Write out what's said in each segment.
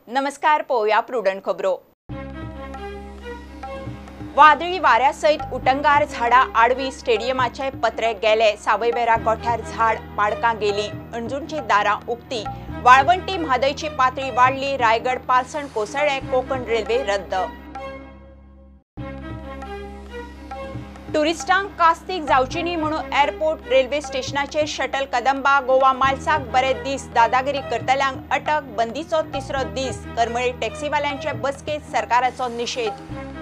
नमस्कार, पोया प्रुडंट खबरो। वादळी वाऱ्यासयत उटंगार झाडा आडवी स्टेडियमाचे पत्रे गेले। सावयवेरा गोठ्यार झाड पाडकां गेली। अंजुणची दारां उक्ती। वाळवंटी म्हादयची पातळी वाडली। रायगड पालसण कोसळ्ळे। कोकण रेल्वे रद्द। टुरिस्टांक कास्तीक जावची न्ही म्हणून एअरपोर्ट रेल्वे स्टेशनाचेर शटल कदंबा। गोवा मायल्साक बरे दीस। दादागिरी करतल्यांक अटक। बंदीचो तिसरो दीस। करमळी टॅक्सीवाल्यांचे बसकेत सरकाराचो निषेध।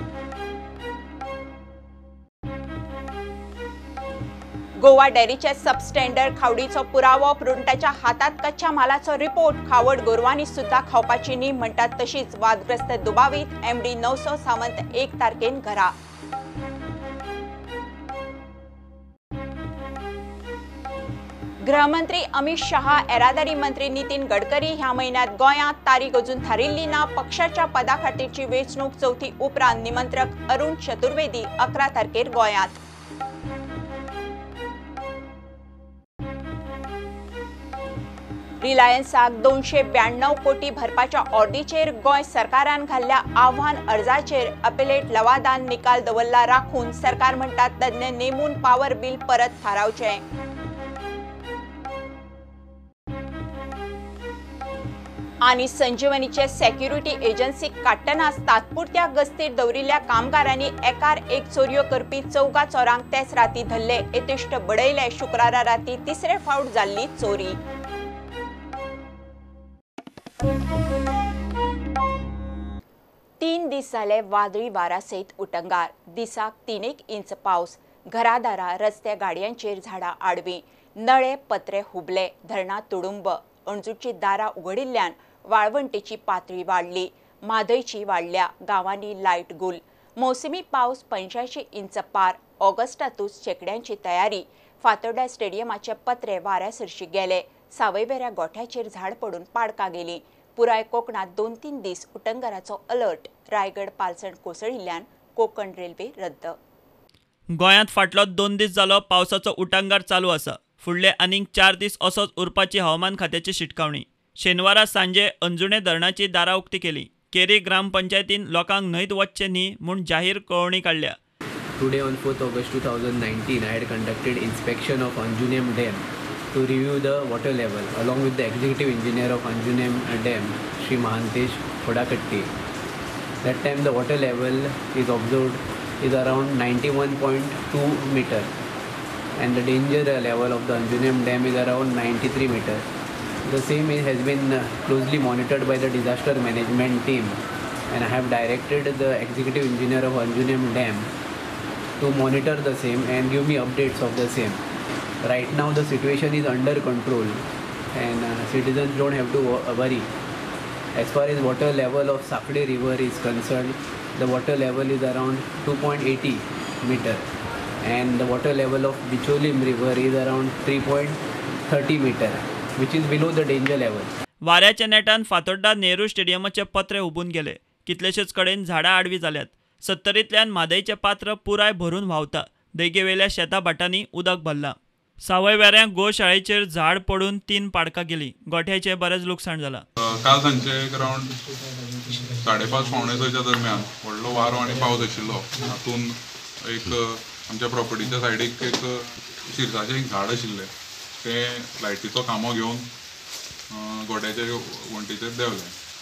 गोवा डेरीचे सबस्टँडर्ड खावडीचो पुरावो। प्रुडंटाच्या हातात कच्च्या मालाचो रिपोर्ट। खावड गोरवांनी सुद्धा खावपाची न्ही म्हणटात तशीच। वादग्रस्त दुबावीत। एमडी नवसो सावंत 1 तारखेन घरा। गृहमंत्री अमित शहा, येरादारी मंत्री नितीन गडकरी ह्या महिन्यात गोंयांत। तारीख अजून थारिल्ली ना। पक्षाच्या पदा खातीरची वेंचणूक चवथी उपरांत। निमंत्रक अरुण चतुर्वेदी 11 तारखेर गोंयांत। रिलायन्साक 292 कोटी भरपाच्या ऑर्डीचेर गोंय सरकारान घाल्ल्या आव्हान अर्जाचेर अपेलेट लवादान निकाल दवरला राखून। सरकार म्हणटा तज्ञ नेमून पावर बिल परत थारावचें। आणि संजीवनीचे सेक्युरिटी एजन्सी काडटनाच तात्पुरत्या गस्तीर दवरिल्ल्या कामगारांनी एकार एक चोरयो करपी 14 चोरांक तेच राती धरले। येतेश्ट बडयले। शुक्रारा राती तिसरे फावट जाल्ली चोरी। तीन दीस जाले वादळी वारासयत उटंगार। दिसाक 3 इंच पावस। घरादारा रस्ते गाडयांचेर झाडां आडवी। नळे पत्रे हुबले। धरणां तुडुंब। अणजूची दारां उगडिल्ल्यान वाळवंटेची पातळी वाडली। म्हादयची वाडल्या। गांवांनी लायट गुल। मोसमी पावस 85 इंच पार। ऑगस्टातूच शेकड्यांची तयारी। फातोड्डा स्टेडियमाचे पत्रे वाऱ्यासरशी गेले। सावयवेऱ्या गोठ्याचेर झाड पडून पाडकां गेली। पुराय कोकणात 2-3 दीस उटंगराचो अलर्ट। रायगड पालसण कोसळिल्ल्यान कोकण रेल्वे रद्द। गोंयांत फाटलो 2 दीस जालो पावसाचो उटंगार चालू आसा। फुडले आनीक 4 दीस असोच उरपाची हवामान खात्याची शिटकावणी। शेनवारा सांजे अंजुणे धरणाची दारां उक्ती केली। केरी ग्रामपंचायतीन लोकांक न्हंयत वचचें न्ही म्हूण जाहीर कळवणी काडल्या। Today on 4th August 2019, I had conducted inspection of Anjunem Dam to review the water level along with the executive engineer of Anjunem Dam, Sri Mahantesh Kodakatti. That time the water level is observed is around 91.2 meter and the danger level of the Anjunem Dam is around 93 meter. The same has been closely monitored by the disaster management team and I have directed the executive engineer of Anjunem Dam to monitor the same and give me updates of the same. Right now the situation is under control and citizens don't have to worry. As far as water level of Sakde river is concerned, the water level is around 2.80 meter and the water level of Bicholim river is around 3.30 meter which is below the danger level. वाऱ्याच्या नेटान फातोड्डा नेहरू स्टेडियमाचे पत्रे हुबून गेले। कितलेशेच कडेन झाडां आडवी जाल्यात। 70तल्यान म्हादयचे पात्र पुराय भरून व्हांवता। देगेवेल्या शेता भाटांनी उदक भरलां। सावयवेऱ्यां गोशाळेचेर झाड पडून 3 पाडकां गेलीं। गोठ्याचे बरेच लुकसाण जालां। काल सांजे अरावंड 5:30 पावणे 6च्या दरम्यान व्हडलो वारो आनी पावस आशिल्लो। हातून एक आमच्या प्रॉपर्टीच्या सायडीक एक शिरसाचें एक झाड आशिल्लें। तें लायटीचो खांबो घेवन गोठ्याच्या वणटीचेर देंवलें।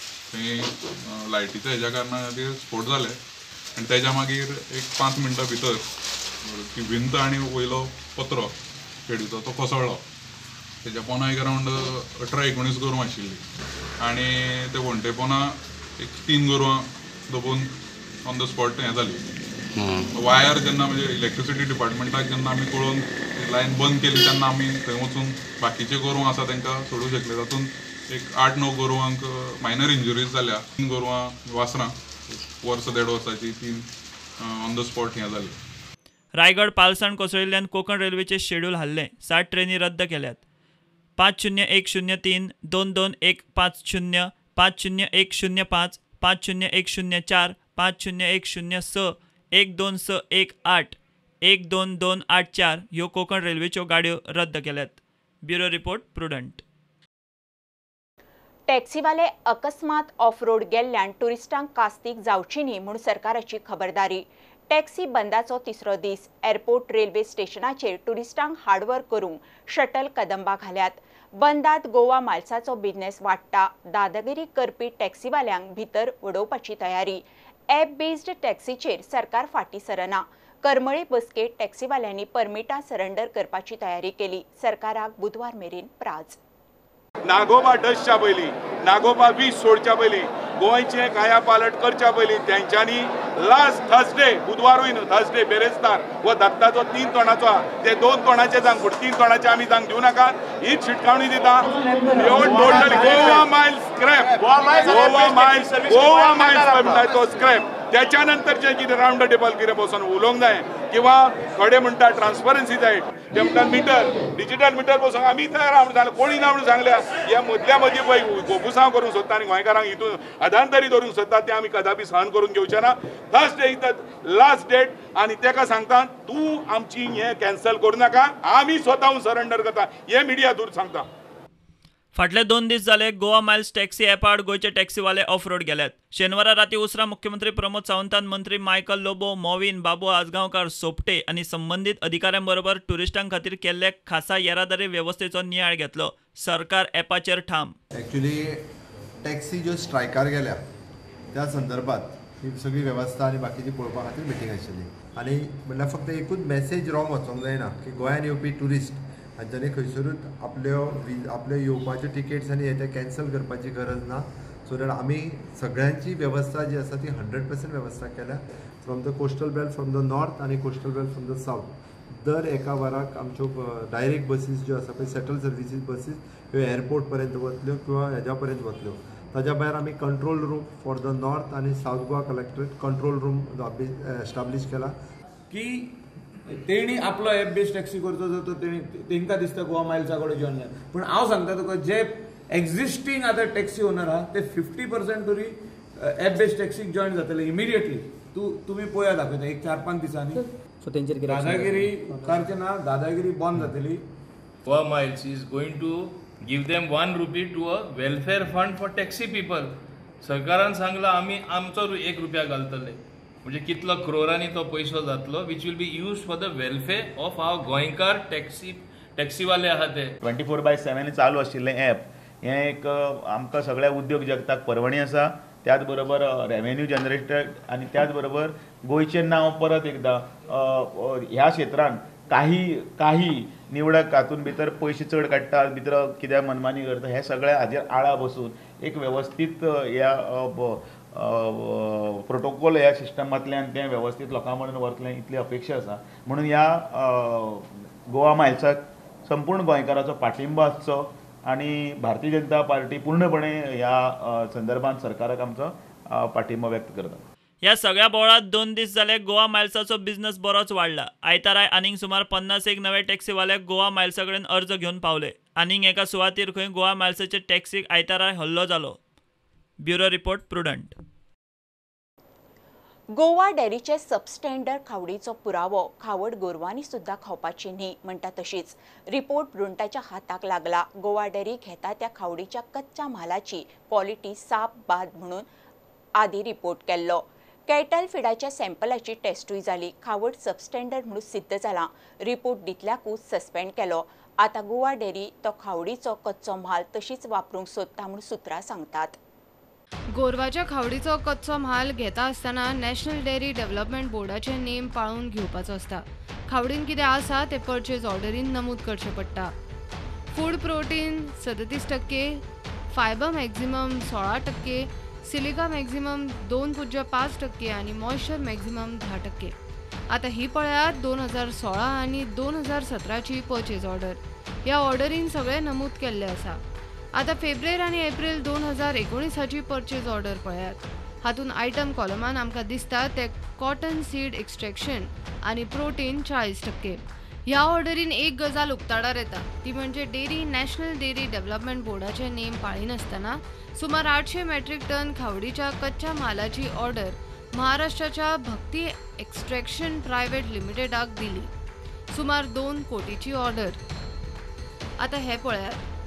थंय लायटीच्या हेज्या कारणा खातीर स्फोट जाले आनी तेज्या मागीर एक 5 मिनटां भितर ती भिंत आनी वयलो पत्रो खेडूचो तो कोसळ्ळो। तेज्या पोंदा एक अरावंड 18-19 गोरवां आशिल्लीं आनी ते वणटे पोंदा एक 3 गोरवां दबून ऑन द स्पॉट हें जालीं। वायर जेन्ना म्हणजे इलेक्ट्रिसिटी डिपार्टमेंटाक जेन्ना आमी कळोवन लायन बंद केली तेन्ना आमी थंय वचून बाकीचे गोरवां आसा तांकां सोडूंक शकले। तातूंत एक 8-9 गोरवांक मायनर इंजुरीज जाल्या। 3 गोरवां वासरां वर्स 1.5 वर्साची 3 ऑन द स्पॉट हें जाली। रायगड पालसण कोसळिल्ल्यान कोकण रेल्वेचे शेड्यूल हाल्ले। 60 ट्रेनी रद्द केल्यात। 5010322150 501005 50104104 501006 12618 12284 ह्यो कोकण रेल्वेच्यो गाडयो रद्द केल्यात। Bureau report prudent. टॅक्सीवाले अकस्मात ऑफ रोड गेल्ल्यान टुरिस्टांक कास्तीक जावची न्ही म्हूण सरकाराची खबरदारी. टॅक्सी बंदाचो तिसरो दीस. एअरपोर्ट रेल्वे स्टेशनाचेर टुरिस्टांक हार्डवर करूंक शटल कदंबा घाल्यात. बंदात गोवा मायल्साचो बिझनेस वाडटा. दादागिरी करपी टॅक्सीवाल्यांक भितर उडोवपाची तयारी. ॲप बेस्ड टॅक्सीचेर सरकार फाटीं सरना. करमळे बसकेक टॅक्सीवाल्यांनी परमिटां सरेंडर करपाची तयारी केली. सरकाराक बुधवार मेरेन प्राज. नागोबा डसच्या पयलीं, नागोबा वीज सोडच्या पयलीं, गोंयचे काया पालट करच्या पयलीं तेंच्यांनी लास्ट थर्सडे, बुधवारूय न्हू, थर्सडे बेरेस्तार वो दत्ताचो 3 तोणाचो आहा ते 2 तोणाचे जांक पूण 3 तोणाचे आमी जांक दिवं नाका. हीच शिटकावणी दिता. Total Goa Miles scrap, Goa Miles तो स्क्रॅप. त्याच्या नंतरचे कितें रावंड टेबल कितें बसून उलोवंक जाय किंवा थोडे म्हणटा ट्रान्सपरन्सी जाय, ते म्हणटा मिटर, डिजिटल मिटर बसून आमी तयार आहा म्हणून सांगलें. कोणी ना म्हणून सांगल्या. ह्या मदल्या मदीं पळय गोपुसांव करूंक सोदता आनी गोंयकारांक हितून अधांतरी दवरूंक सोदता ते आमी कदापि सहन करून घेवचे ना. Thursday is the last date आनी ताका सांगता तूं आमची हें कॅन्सल करूं नाका, आमी स्वताहून सरेंडर करता. हे मिडिया दूर सांगता. फाटले 2 दीस जाले गोवा मायल्स टॅक्सी ॲप आड गोंयचे टॅक्सीवाले ऑफ रोड गेल्यात. शेनवारा राती उसरा मुख्यमंत्री प्रमोद सावंतान मंत्री मायकल लोबो, मॉविन, बाबू आजगांवकार, सोपटे आनी संबंधीत अधिकाऱ्यांबरोबर टुरिस्टां खातीर केल्ले खासा येरादारी वेवस्थेचो नियाळ घेतलो. सरकार ॲपाचेर ठाम. एक्चुअली टॅक्सी ज्यो स्ट्रायकार गेल्या त्या संदर्भात ही सगळी वेवस्था आनी बाकीची पळोवपा खातीर मिटींग आशिल्ली. आनी म्हणल्यार फक्त एकूच मॅसेज रॉंग वचोंक जायना की गोंयांत येवपी टुरिस्ट हांच्यांनी खंयसरूच आपल्यो येवपाच्यो टिकेट्स आनी हे कॅन्सल करपाची गरज ना. सो दॅट आमी सगळ्यांची वेवस्था जी आसा ती 100% वेवस्था केल्या. From the coastal belt from the north आनी coastal belt from the south दर एका वराक आमच्यो डायरेक्ट बसीस ज्यो आसा पळय सेटल सर्विसीस बसीस ह्यो एअरपोर्ट पर्यंत वतल्यो किंवा हेज्या पर्यंत वतल्यो. ताज्या भायर आमी control room for the north आनी south Goa collectorate control room establish केला की तेणी आपलो ॲप बेस्ड टॅक्सी करचो जो तो तेंकां दिसता गोवा मायल्सा कडेन जॉइन जाय. पूण हांव सांगता तुका जे एक्झिस्टींग आतां टॅक्सी ओनर आहा ते 50% तरी ॲप बेस्ड टॅक्सीक जॉइन जातले इमिडिएटली. तुमी पळया दाखयता एक 4-5 दिसांनी. सो तेंचेर दादागिरी उपकारचे ना, दादागिरी बंद जातली. Goa Miles is going to give them 1 rupee to a welfare fund for taxi people. सरकारान सांगला आमी आमचो 1 रुपया घालतले. म्हणजे कितलो क्रोरांनी तो पयसो जातलो which will be use for the welfare of our गोंयकार टॅक्सीवाले आहा ते. 24/7 चालू आशिल्लें ॲप हें एक आमकां सगळ्या उद्योग जगताक परवणी आसा. त्याच बरोबर रेवेन्यू जनरेटेड आनी त्याच बरोबर गोंयचें नांव परत एकदां ह्या क्षेत्रांत काही निवडक हातून भितर पयशे चड काडटात, भितर कितें मनमानी करता, हे सगळ्या हाजेर आळा बसून एक वेवस्थीत ह्या प्रोटोकॉल ह्या सिस्टमांतल्यान तें वेवस्थीत लोकां मेरेन वतलें इतली अपेक्षा आसा. म्हणून ह्या गोवा मायल्साक संपूर्ण गोंयकाराचो पाठिंबा आसचो आनी भारतीय जनता पार्टी पूर्णपणे ह्या संदर्भात सरकाराक आमचो पाठिंबा व्यक्त करता. ह्या सगळ्या बोळात 2 दीस जाले गोवा मायल्साचो बिझनेस बरोच वाडला. आयताराय आनीक सुमार 51 नवे टॅक्सीवाले गोवा मायल्सा कडेन अर्ज घेवन पावले. आनीक एका सुवातेर खंय गोवा मायल्साचे टॅक्सीक आयताराय हल्लो जालो. Bureau report Prudent. गोवा डेरीचे सबस्टँडर्ड खावडीचो पुरावो खावड गोरवांनी सुद्धा खावपाची न्ही म्हणटा तशीच रिपोर्ट प्रुडंटाच्या हाताक लागला. गोवा डेरी घेता त्या खावडीच्या कच्च्या म्हालाची क्वॉलिटी साप बाद म्हणून आदी रिपोर्ट केल्लो. कॅटल फिडाच्या सॅम्पलाची टेस्टूय जाली. खावड सबस्टँडर्ड म्हणून सिद्ध जाला. रिपोर्ट दितल्याकूच सस्पेंड केलो. आता गोवा डेरी तो खावडीचो कच्चो म्हाल तशीच वापरूंक सोदता म्हणून सुत्रां सांगतात. गोरवाच्या खावडीचो कच्चो म्हाल घेता आसतना नॅशनल डेअरी डेव्हलपमेंट बोर्डाचे नेम पाळून घेवपाचो आसता. खावडीन कितें आसा ते परचेज ऑर्डरीन नमूद करचें पडटा. Food protein 37%, fibre maximum 16%, silica maximum 2.5% आणि मॉइश्चर मॅक्झिमम 10%. आता ही पळयात 2016 आणि 2017ची परचेज ऑर्डर. ह्या ऑर्डरीन सगळे नमूद केल्ले आसा. आता फेब्रुवारी आणि एप्रिल 2019ची परचेज ऑर्डर पळयात. हातून आयटम कॉलमान आमकां दिसता ते कॉटन सीड एक्स्ट्रॅक्शन आणि प्रोटीन 40%. ह्या ऑर्डरीन एक गजाल उक्ताडार येता ती म्हणजे डेअरी नॅशनल डेअरी डेव्हलपमेंट बोर्डाचे नेम पाळिनासतना सुमार 800 मेट्रिक टन खावडीच्या कच्च्या मालाची ऑर्डर महाराष्ट्राच्या भक्ती एक्स्ट्रॅक्शन प्रायव्हेट लिमिटेडाक दिली. सुमार 2 कोटीची ऑर्डर. आता हे पळयात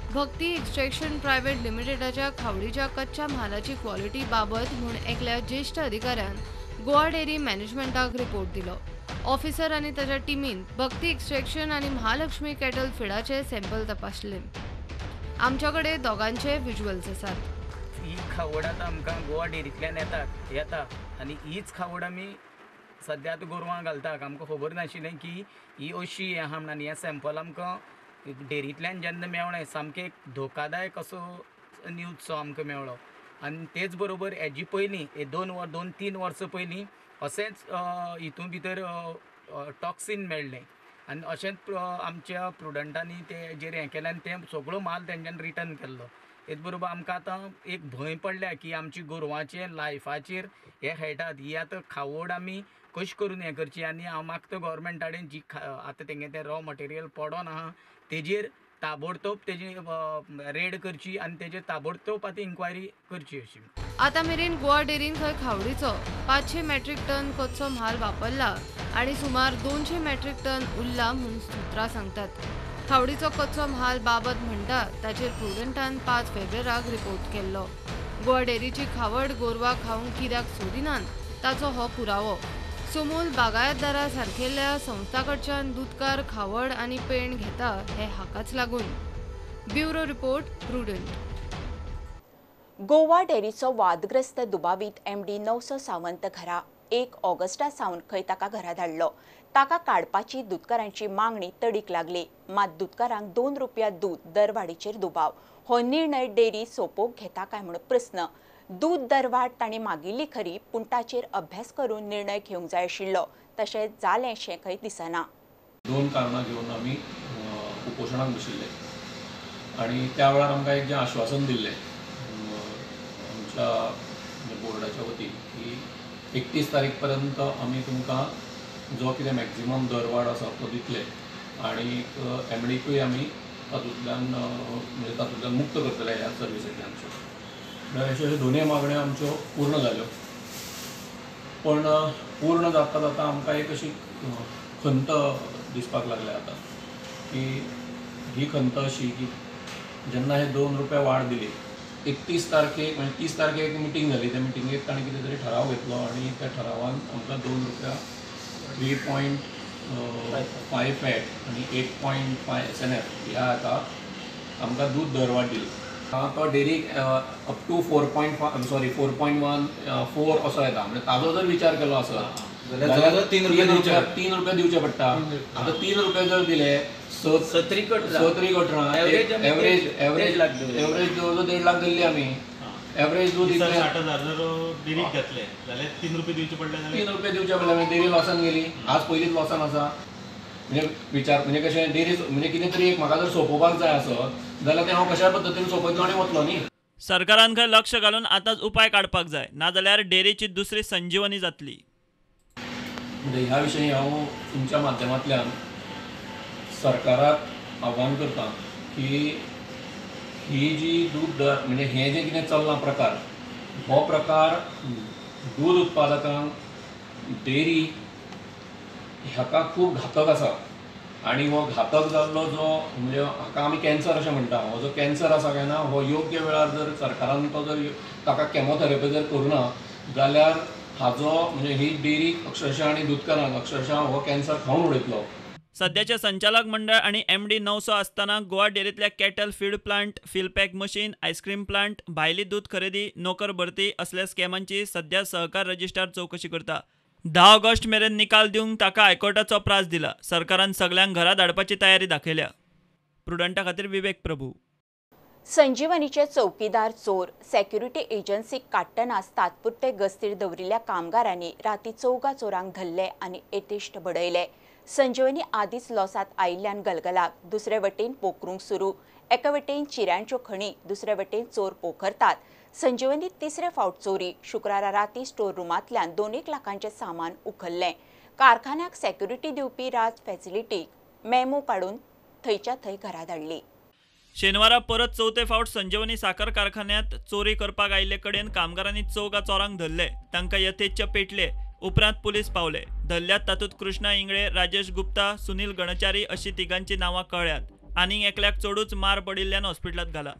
भक्ती एक्सट्रॅक्शन प्रायव्हेट लिमिटेडच्या खावडीच्या कच्च्या मालाची क्वालिटी बाबत म्हूण एकल्या ज्येष्ठ अधिकाऱ्यान गोवा डेअरी मॅनेजमेंटाक रिपोर्ट दिलो. ऑफिसर आनी ताच्या टिमीन भक्ती एक्सट्रॅक्शन आनी महालक्ष्मी कॅटल फिडाचे सॅम्पल तपासले. आमच्याकडे दोगांचे विज्युअल्स आसात. ही खावड आतां आमकां गोवा डेअरींतल्यान येता आनी हीच खावड आमी सद्या आतां गोरवां घालतात. आमकां खबर नाशिल्लें की ही अशी आहा म्हणून. आनी हें सॅम्पल आमकां डेअरींतल्यान जेन्ना मेळ्ळें सामकें एक धोकादायक असो न्यूजसो आमकां मेळ्ळो. आनी तेच बरोबर हेजी पयलीं 2-3 वर्सां पयलीं अशेंच हितून भितर टॉक्सीन मेळ्ळें आनी अशेंच आमच्या प्रुडंटांनी तेजेर हें केलें आनी तें सगळो माल तेंच्यांनी रिटर्न केल्लो. तेच बरोबर आमकां आतां एक भंय पडल्या की आमची गोरवांचे लायफाचेर हे खेळटात. ही आतां खावड आमी कशी करून हें करची. आनी हांव मागता गोवोरमेंटा कडेन जी आतां तेंगे तें रॉ मटेरियल पडोन आहा तेजेर ताबडतोब तेजी रेड करची आनी तेजेर ताबडतोब आतां इन्क्वायरी करची अशी. आतां मेरेन गोवा डेअरीन खंय खावडीचो 500 मेट्रीक टन कच्चो म्हाल वापरला आनी सुमार 200 मेट्रीक टन उरला म्हूण सुत्रां सांगतात. खावडीचो कच्चो म्हाल बाबत म्हणटा ताचेर प्रुडंटान 5 फेब्रुवाराक रिपोर्ट केल्लो. गोवा डेअरीची खावड गोरवां खावंक कित्याक सोदिनात ताचो हो पुरावो. समूल बागायतदारा सारकेल्या संस्था कडच्यान दूदकार खावड आनी पेंड घेता हे हाकाच लागून. Bureau report Prudent. गोवा डेअरीचो वादग्रस्त दुबावीत MD नवसो सावंत घरा 1 ऑगस्टा सावन खंय ताका घरा धाडलो. ताका काडपाची दूदकारांची मागणी तडीक लागली. मात दूदकारांक ₹2 दूद दरवाडीचेर दुबाव. हो निर्णय डेअरी सोपोवंक घेता काय म्हूण प्रस्न. दूद दरवाड तांणी मागिल्ली खरी पूण ताचेर अभ्यास करून निर्णय घेवंक जाय आशिल्लो. तशें जालें शें खंय दिसना. 2 कारणां घेवन आमी उपोशणाक बशिल्ले आनी त्या वेळार आमकां एक जें आश्वासन दिल्लें आमच्या बोर्डाच्या वतीन की 31 तारीख पर्यंत आमी तुमकां जो कितें मॅक्झिमम दरवाड आसा तो दितले आनी MDकूय आमी तातूंतल्यान मुक्त करतले ह्या सर्विसेंतल्यान. अश्यो दोनूय मागण्यो आमच्यो पूर्ण जाल्यो. पण पूर्ण जाता जाता आमकां एक अशी खंत दिसपाक लागल्या आतां की ही खंत अशी की जेन्ना हे ₹2 वाड दिली 31 तारखेक म्हणजे 30 तारखेक एक मिटींग जाली. त्या मिटींगेक ताणें कितें तरी ठराव घेतलो आनी त्या ठरावान आमकां ₹2 3.5 फॅट आनी 8.5 SNF ह्या हाका आमकां दूद दरवाड दिलो. तो डेअरीक अप टू 4.14 असो येता. म्हणजे ताजो जर विचार केलो आसत जाल्यार ₹3 दिवचे पडटा. आतां ₹3 जर दिले 7 एवरेज जवळ 1.5 लाख दिल्ली आमी. एवरेज दूद 60,000 जर डेअरीक घेतले जाल्यार ₹3 दिवचे पडले. ₹3 दिवचे पडले म्हणजे डेअरी लॉसान गेली. आज पयलींच लॉसान आसा. म्हणजे विचार म्हणजे कशें डेअरी म्हणजे कितें तरी एक म्हाका जर सोंपोवपाक जाय आसत जाल्यार तें हांव कशा पद्दतीन सोंपयतलो आनी वतलो न्ही. सरकारान खंय लक्ष घालून आतांच उपाय काडपाक जाय नाजाल्यार डेअरीची दुसरी संजीवनी जातली. म्हणजे ह्या विशयी हांव तुमच्या माध्यमांतल्यान सरकाराक आव्हान करता की ही जी दूद दर म्हणजे हें जें कितें चल्लां प्रकार हो प्रकार दूद उत्पादकांक डेअरी हाका खूब घातक आसा. आनी हो घातक जाल्लो जो म्हणजे हाका आमी कॅन्सर अशें म्हणटा. हो जो कॅन्सर आसा काय ना हो योग्य वेळार जर सरकारान तो जर ताका केमोथेरपी जर करुना जाल्यार हाजो म्हणजे ही डेअरी अक्षरशः आनी दूदकारांक अक्षरशः हो कॅन्सर खावन उडयतलो. सध्याचे संचालक मंडळ आणि MD नवसो आसतना गोवा डेअरींतल्या cattle feed plant, fill pack machine, ice cream plant, भायली दूद खरेदी, नोकर भरती असल्या स्कॅमांची सध्या सहकार रजिस्ट्रार चौकशी करता. 10 ऑगस्ट मेरेन निकाल दिवंक ताका हायकोर्टाचो प्रास दिला. सरकारान सगळ्यांक घरा धाडपाची तयारी दाखयल्या. प्रुडंटा खातीर विवेक प्रभू. संजीवनीचे चौकीदार चोर सेक्युरिटी एजन्सीक काडटनाच तात्पुरते गस्तीर दवरिल्ल्या कामगारांनी राती 4 चोरांक धरले आनी येतेश्ट बडयले. संजीवनी आदींच लॉसात आयिल्ल्यान गलगलाक. दुसरे वटेन पोखरूंक सुरू. एका वटेन चिऱ्यांच्यो खणी, दुसरे वटेन चोर पोखरतात. संजीवनी तिसरे फावट चोरी. शुक्रारा राती स्टोर रुमांतल्यान 2 लाखांचे सामान उखल्लें. कारखान्याक सेक्युरिटी दिवपी राज फॅसिलिटीक मेमो काडून थंयच्या थंय घरा धाडली. शेनवारा परत 4थे फावट संजीवनी साखर कारखान्यात चोरी करपाक आयिल्ले कडेन कामगारांनी 4 चोरांक धरले. तांकां यथेच्छ पेटले. उपरांत पुलीस पावले. धरल्यात तातूंत कृष्णा इंगळे, राजेश गुप्ता, सुनील गणचारी अशी 3 नांवां कळ्ळ्यात. आनीक एकल्याक चडूच मार पडिल्ल्यान हॉस्पिटलांत घाला.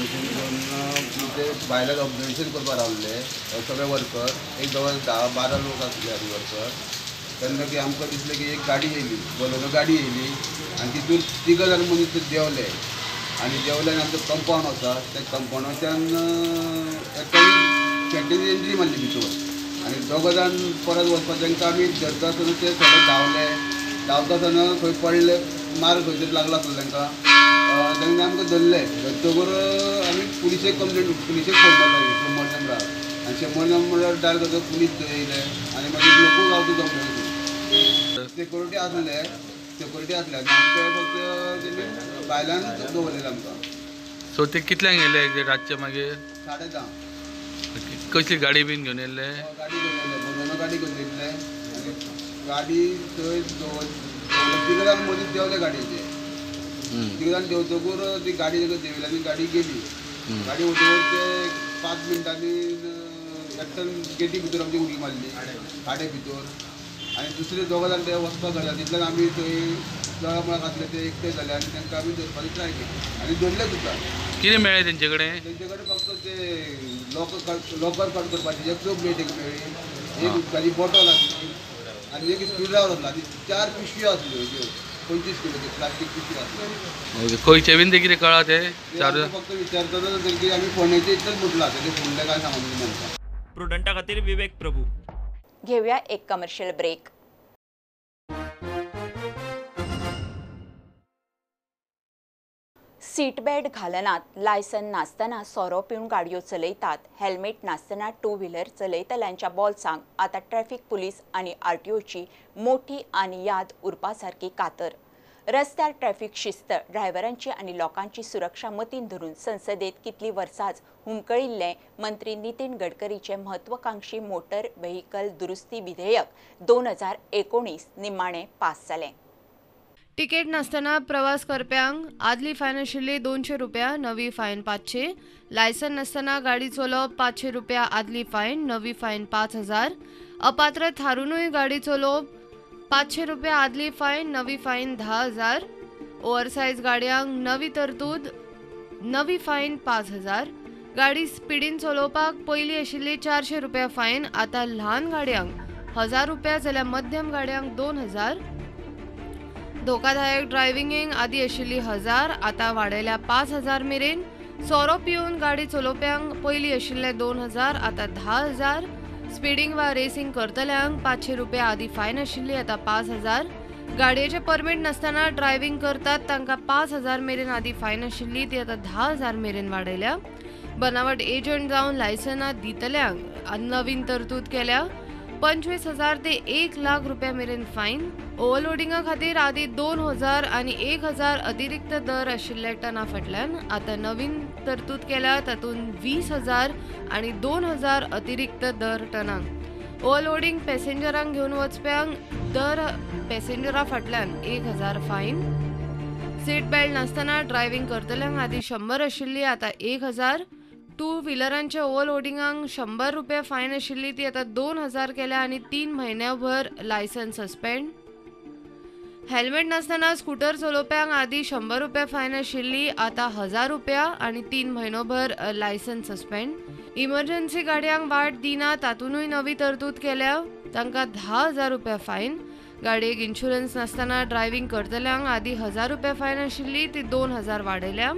भायल्यान ऑब्जर्वेशन करपाक रावल्ले सगळे वर्कर, एक जवळ 10-12 लोक आसले आमी वर्कर. तेन्ना की आमकां दिसलें की एक गाडी येयली, बोलेरो गाडी येयली आनी तितून 3 जाण मनीस देंवले. आनी देंवल्यान आमचो कंपाउंड आसा, त्या कंपाउंडाच्यान एकट्यान फेंटेची एंट्री मारली भितर. आनी 2 जाण परत वचपाक तांकां आमी धरता आसतना ते थोडे धांवता आसतना खंय पडले, मार खंय तरी लागला आसलो तांकां. तांणी आमकां धरले. धरतकूर आमी पुलिशेक कंप्लेंट, पुलिशेक फोन मारला 100 नंबरार. आनी 100 नंबरार डायल करता पुलीस येयले आनी मागीर लोकूय गांवता जमले. सेक्युरिटी आसले आनी आमकां फक्त तेणी भायल्यान दवरलेले आमकां. सो ते कितल्यांक येयले एक्झॅक्ट रातचे मागीर? 10:30. कसली गाडी बीन घेवन येयले? गाडी घेवन येयले, बोलेरो गाडी घेवन येयले आनी गाडी थंय 3 जाण मदीं देंवले गाडयेचे. 3 जाण देंवतकूर ती गाडी देंवयल्यानी गाडी गेली. गाडी वतकूर ते 5 मिनटांनी एकट्यान गेटी भितर आमची उडी मारली गाडये भितर. आनी दुसरे 2 जाण ते वचपाक लागले. तितल्यान आमी थंय जळमळाक आसले ते एकटे जाले आनी तांकां आमी धरपाची ट्राय केली आनी धरले सुद्दां. कितें मेळ्ळें तेंचे कडेन? फक्त ते लॉकर कट करपाची एक प्लेट एक मेळ्ळी, एक उदकाची बॉटल आसली आनी एक स्क्रूड्रायव्हर आसलो आनी 4 पिशव्यो आसल्यो 25 किलोच्यो प्लास्टीक पिशव्यो आसल्यो. खंयचे बीन ते कितें कळ्ळा ते? फक्त विचारतना की आमी फोंडेचे इतलेच म्हटलां ते फोंडले काय सांगून म्हणटा. प्रुडंटा खातीर विवेक प्रभू. घेऊया एक कमर्शियल ब्रेक. सीट बेल्ट घालनात, लायसन नासतना सोरो पिवन गाडयो चलयतात, हेल्मेट नासतना 2 व्हीलर चलयतल्यांच्या बॉल्सांक आतां ट्रॅफिक पुलीस आनी आरटीओची मोठी आनी याद उरपा सारकी कातर. रस्त्यार ट्रॅफिक शिस्त, ड्रायव्हरांची आनी लोकांची सुरक्षा मतीन धरून संसदेत कितली वर्सांच हुमकळिल्लें मंत्री नितीन गडकरीचे म्हत्वाकांक्षी मोटर व्हेइकल दुरुस्ती विधेयक 2019 निमाणें पास जालें. तिकेट नासतना प्रवास करप्यांक आदली फायन आशिल्ली 200 रुपया, नवी फायन 500. लायसन नासतना गाडी चलोवप 500 रुपया आदली फायन, नवी फायन 5000. अपात्र थारूनय गाडी चलोवप 500 रुपया आदली फायन, नवी फायन 10,000. ओव्हरसायज गाडयांक नवी तरतूद, नवी फायन 5000. गाडी स्पिडीन चलोवपाक पयलीं आशिल्ली 400 रुपया फायन, आतां ल्हान गाडयांक 1000 रुपया जाल्यार मध्यम गाडयांक 2000. धोकादायक ड्रायव्हिंगेक आदी आशिल्ली 1000, आतां वाडयल्या 5000 मेरेन. सोरो पिवन गाडी चलोवप्यांक पयलीं आशिल्ले 2000, आतां 10,000. स्पिडींग वा रेसिंग करतल्यांक 500 रुपया आदी फायन आशिल्ली, आतां 5000. गाडयेचें परमीट नासतना ड्रायव्हिंग करतात तांकां 5000 मेरेन आदी फायन आशिल्ली, ती आतां 10,000 मेरेन वाडयल्या. बनावट एजंट जावन लायसनां दितल्यांक नवीन तरतूद केल्या. 25,000 ते 1,00,000 रुपया मेरेन फायन. ओव्हरलोडिंगा खातीर आदी 2,000 आनी 1,000 अतिरिक्त दर आशिल्ले टना फाटल्यान आतां नवीन तरतूद केल्या, तातूंत 20,000 आनी 2,000 अतिरिक्त दर टनाक. ओव्हरलोडिंग पॅसेंजरांक घेवन वचप्यांक दर पॅसेंजरा फाटल्यान 1,000 फायन. सीट बेल्ट नासतना ड्रायव्हिंग करतल्यांक आदी 100 आशिल्ली, आतां 1,000. 2 व्हिलरांच्या ओव्हरलोडिंगाक 100 रुपया फायन आशिल्ली, ती आतां 2,000 केल्या आनी 3 म्हयन्याभर लायसन सस्पेंड. हेल्मेट नासतना स्कूटर चलोवप्यांक आदी 100 रुपया फायन आशिल्ली, आतां 1000 रुपया आनी 3 म्हयनोभर लायसन सस्पेंड. इमर्जन्सी गाडयांक वाट दिना, तातूंतय नवी तरतूद केल्या, तांकां 10,000 रुपया फायन. गाडयेक इन्शुरन्स नासतना ड्रायव्हिंग करतल्यांक आदी 1000 रुपया फायन आशिल्ली, ती 2,000 वाडयल्या.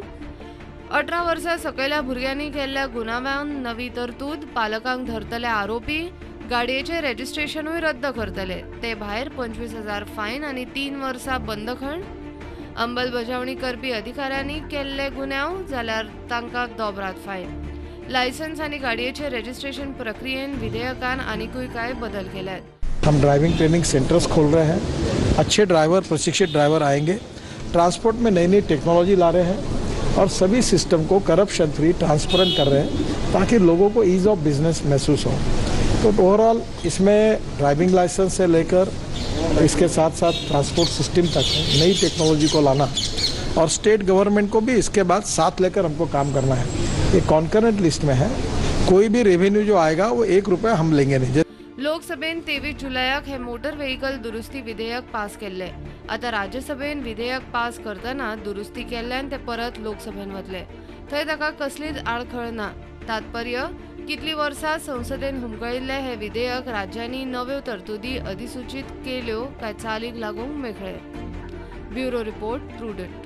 18 वर्सां सकयल्या भुरग्यांनी केल्ल्या गुन्यांवान नवी तरतूद. पालकांक धरतले आरोपी, गाडयेचें रेजिस्ट्रेशनूय रद्द करतले. ते भायर 25,000 फायन आनी 3 वर्सां बंदखण. अंमलबजावणी करपी अधिकाऱ्यांनी केल्ले गुन्यांव जाल्यार तांकां दोबरात फायन. लायसन्स आनी गाडयेचे रजिस्ट्रेशन प्रक्रियेन विधेयकान आनीकूय कांय बदल केल्यात. हम ड्राइविंग ट्रेनिंग सेंटर्स खोल रहे हैं. अच्छे ड्राइवर, प्रशिक्षित ड्राइवर आएंगे. ट्रांसपोर्ट में नई नई टेक्नोलॉजी ला रहे हैं और सभी सिस्टम को करप्शन फ्री, ट्रांसपेरेंट कर रहे हैं ताकि लोगों को ईज़ ऑफ बिजनेस महसूस हो. तो ओवरऑल इसमें ड्राइविंग लाइसेंस से लेकर इसके साथ साथ ट्रांसपोर्ट सिस्टम तक नई टेक्नोलॉजी को लाना और स्टेट गवर्नमेंट को भी इसके बाद साथ लेकर हमको काम करना है. ये कॉन्करेंट लिस्ट में है. कोई भी रेवेन्यू जो आएगा वो 1 रुपया हम लेंगे नहीं. लोकसभेन 23 जुलयाक हे मोटर व्हेइकल दुरुस्ती विधेयक पास केल्ले. आता राज्यसभेन विधेयक पास करतना दुरुस्ती केल्ल्यान ते परत लोकसभेन वतले. थंय ताका कसलीच आडखळ ना. तात्पर्य कितली वर्सां संसदेन हुमकळिल्ले हे विधेयक राज्यांनी नव्यो तरतुदी अधिसूचित केल्यो काय चालीक लागूंक मेकळे. Bureau report prudent.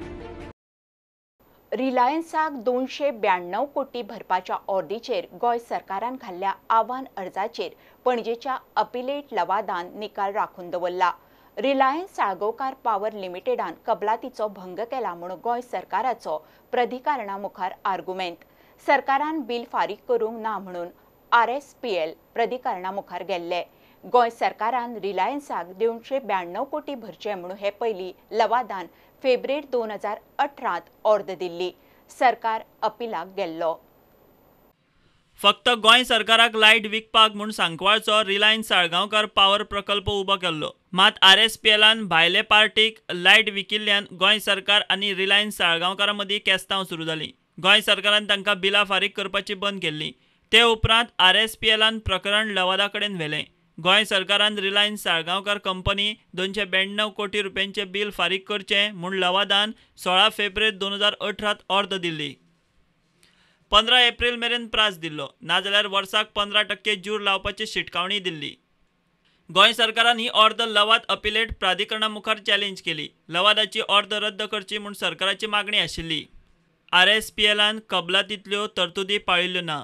रिलायन्साक 292 कोटी भरपाच्या ऑर्डीचेर गोंय सरकारान घाल्ल्या आव्हान अर्जाचेर पणजेच्या अपिलेट लवादान निकाल राखून दवरला. रिलायन्स साळगांवकार पावर लिमिटेडान कबलातीचो भंग केला म्हूण गोंय सरकाराचो प्राधिकरणा मुखार आर्ग्युमेंट. सरकारान बील फारीक करूंक ना म्हणून RSPL प्राधिकरणा मुखार गेल्ले. गोंय सरकारान रिलायन्साक 292 कोटी भरचे म्हणून हे पयली लवादान फेब्रेर 2018 ऑर्द दिल्ली. सरकार अपिलाक गेल्लो. फक्त गोंय सरकाराक लायट विकपाक म्हूण सांकवाळचो रिलायन्स साळगांवकार पावर प्रकल्प उबो केल्लो. मात RSPLान भायले पार्टीक लायट विकिल्ल्यान गोंय सरकार आनी रिलायन्स साळगांवकारां मदीं केस्तांव सुरू जाली. गोंय सरकारान तांकां बिलां फारीक करपाची बंद केल्ली. ते उपरांत RSPLान प्रकरण लवादा कडेन व्हेलें. गोंय सरकारान रिलायन्स साळगांवकार कंपनी 292 कोटी रुपयांचे बील फारीक करचें म्हूण लवादान 16 फेब्रेर 2018 ऑर्द दिल्ली. 15 एप्रिल मेरेन प्रास दिल्लो. नाजाल्यार वर्साक 15% जूर लावपाची शिटकावणी दिल्ली. गोंय सरकारान ही ऑर्द लवाद अपिलेट प्राधिकरणा मुखार चॅलेंज केली. लवादाची ऑर्द रद्द करची म्हूण सरकाराची मागणी आशिल्ली. RSPLान कबलातींतल्यो तरतुदी पाळिल्ल्यो ना.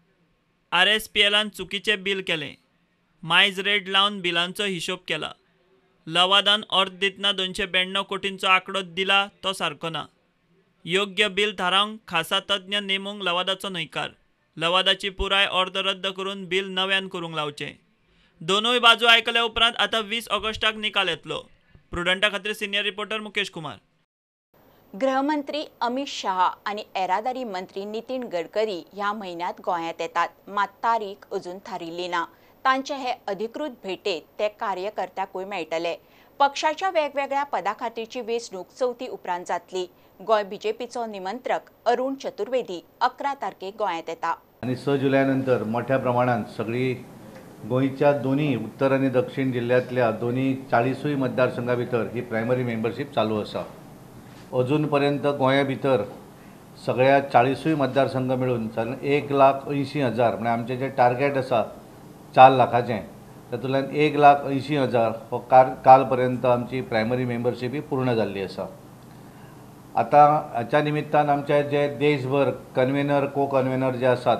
RSPLान चुकीचें बील केलें. मायज रेट लावन बिलांचो हिशोब केला. लवादान ऑर्द दितना 292 कोटींचो आंकडो दिला तो सारको ना. योग्य बील थारावंक खासा तज्ञ नेमूंक लवादाचो न्हयकार. लवादाची पुराय ऑर्द रद्द करून बील नव्यान करूंक लावचें. दोनूय बाजू आयकल्या उपरांत आतां 20 ऑगस्टाक निकाल येतलो. प्रुडंटा खातीर सिनियर रिपोर्टर मुकेश कुमार. गृहमंत्री अमित शाह आणि येरादारी मंत्री नितीन गडकरी ह्या महिन्यात गोंयांत येतात. मात तारीख अजून थारिल्ली ना. तांचे हे अधिकृत भेटेत ते कार्यकर्त्यांकूय मेळटले. पक्षाच्या वेगवेगळ्या पदा खातीरची वेंचणूक 4 उपरांत जातली. गोंय BJPचो निमंत्रक अरुण चतुर्वेदी 11 तारखेक गोंयांत येता. आणि 6 जुलया नंतर मोठ्या प्रमाणात सगळी गोंयच्या दोन्ही उत्तर आणि दक्षिण जिल्ह्यातल्या दोन्ही 40 मतदारसंघां भितर ही प्रायमरी मेंबरशीप चालू आसा. अजून पर्यंत गोंया भितर सगळ्या 40 मतदारसंघ मिळून 1,80,000 म्हणजे आमचें जें टार्गेट आसा 4 लाखाचें तातूंतल्यान 1,80,000 हो काल पर्यंत आमची प्रायमरी मेंबरशीप ही पूर्ण जाल्ली आसा. आता हाच्या निमित्तान आमचे जे देशभर कन्वेनर को कन्वेनर जे आसात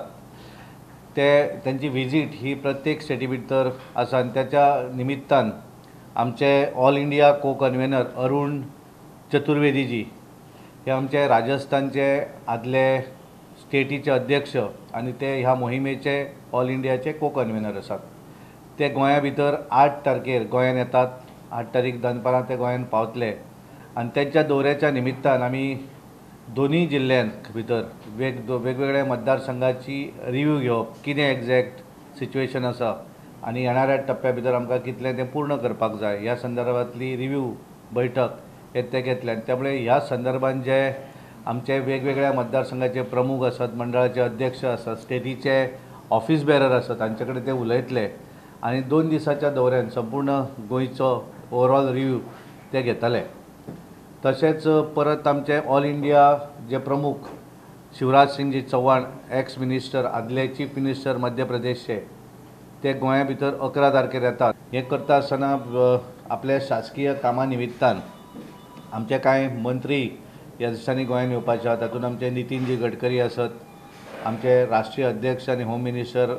त्यांची विजीट ही प्रत्येक स्टेटी भितर आसा. आनी त्याच्या निमित्तान आमचे all India co convener Arun चतुर्वेदीजी हे आमचे राजस्थानचे आदले स्टेटीचे अध्यक्ष आणि ते ह्या मोहिमेचे ऑल इंडियाचे को कन्वेनर आसात. ते गोंया भितर 8 तारखेर गोंयान येतात. 8 तारीख दनपारां ते गोंयान पावतले आणि त्यांच्या दौऱ्याच्या निमित्तान आमी दोन्ही जिल्ह्यांत भितर वेगवेगळ्या मतदारसंघाची रिव्ह्यू घेवप, कितें एक्झॅक्ट सिच्युएशन आसा आणि येणाऱ्या टप्प्या भितर आमकां कितलें तें पूर्ण करपाक जाय ह्या संदर्भातली रिव्ह्यू बैठक ते घेतल्यान. त्यामुळे ह्या संदर्भात जे आमचे वेगवेगळ्या मतदारसंघाचे प्रमुख आसात, मंडळाचे अध्यक्ष आसात, स्टेटीचे ऑफिस बेरर आसात तांचे कडेन ते उलयतले आणि 2 दिसाच्या दौऱ्यान संपूर्ण गोंयचो ओवरऑल रिव्ह्यू ते घेतले. तशेंच परत आमचे ऑल इंडिया जे प्रमुख शिवराज सिंगजी चौहान एक्स मिनिस्टर आदले चीफ मिनिस्टर मध्य प्रदेशचे ते गोंया भितर 11 तारखेर येतात. हे करता आसतना आपल्या शासकीय कामा निमित्तान आमचे कांय मंत्री ह्या दिसांनी गोंयान येवपाचे आसात. तातूंत आमचे नितीनजी गडकरी आसत, आमचे राष्ट्रीय अध्यक्ष आनी होम मिनिस्टर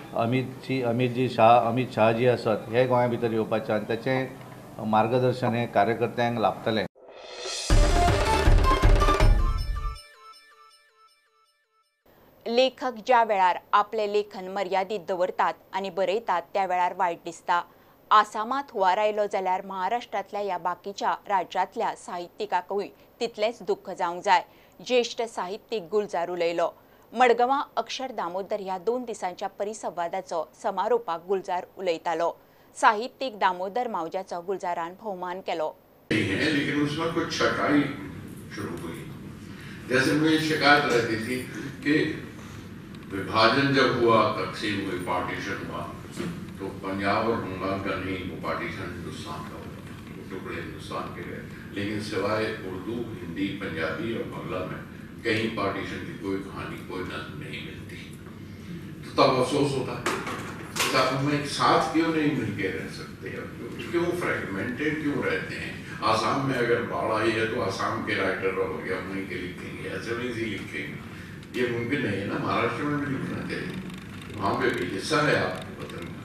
अमित शाहजी आसत. हे गोंया भितर येवपाचे आनी ताचें मार्गदर्शन हे कार्यकर्त्यांक लाभतलें. लेखक ज्या वेळार आपले लेखन मर्यादीत दवरतात आनी बरयतात त्या वेळार वायट दिसता. आसामात हुंवार आयलो जाल्यार महाराष्ट्रांतल्या ह्या बाकीच्या राज्यांतल्या साहित्यिकांकूय तितलेंच दुख्ख जावंक जाय. ज्येश्ठ साहित्यीक गुलजार उलयलो. मडगांवां अक्षर दामोदर ह्या 2 दिसांच्या परिसंवादाचो समारोपाक गुलजार उलयतालो. साहित्यीक दामोदर मावज्याचो गुलजारान भोवमान केलो. लेकिन उसमें कुछ छटाई शुरू हुई. जैसे मुझे शिकायत रहती थी कि विभाजन जब हुआ, तकसीम हुई, पार्टीशन हुआ, तो पंजाब और बंगाल का नहीं, वो पार्टीशन हिंदुस्तान का हुआ. टुकड़े हिंदुस्तान के गए, लेकिन सिवाय उर्दू, हिंदी, पंजाबी और बांग्ला में कहीं पार्टीशन की कोई कहानी, कोई नज़म नहीं मिलती। तो तब अफसोस होता है हम एक साथ क्यों नहीं मिलके रह सकते, क्यों फ्रेगमेंटेड क्यों रहते हैं। आसाम में अगर बाढ़ आई है तो आसाम के राइटर और वहीं के लिखेंगे, ऐसे नहीं सी लिखेंगे, ये मुमकिन नहीं है ना। महाराष्ट्र में भी लिखना चाहिए, वहाँ पे भी हिस्सा है आपके वतन का।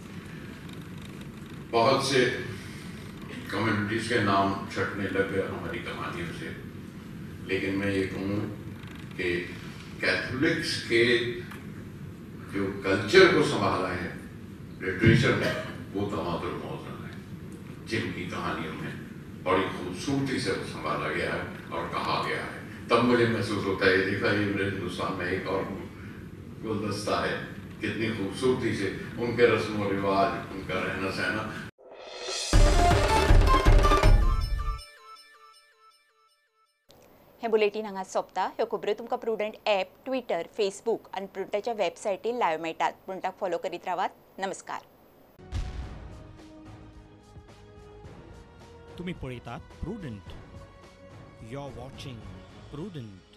बहुत से कम्युनिटीज के नाम छटने लग गए हमारी कहानियों से, लेकिन मैं ये कहूँ कि कैथोलिक्स के जो कल्चर को संभाला है लिटरेचर में, वो तमातुर मौजूद है, जिनकी कहानियों में बड़ी खूबसूरती से वो संभाला गया है और कहा गया है। तब मुझे महसूस होता है, देखा ये मेरे हिंदुस्तान में एक और गुलदस्ता है, कितनी खूबसूरती से उनके रस्म और रिवाज, उनका रहना सहना। हे बुलेटिन हांगा सोंपता। ह्यो खबरो तुमकां प्रुडंट ॲप, ट्विटर, फेसबूक आनी प्रुडंटाच्या वेबसायटीर लायव्ह मेळटात। प्रुडंटाक फॉलो करीत रावात। नमस्कार। तुम्ही पळयतात Prudent. You are watching prudent.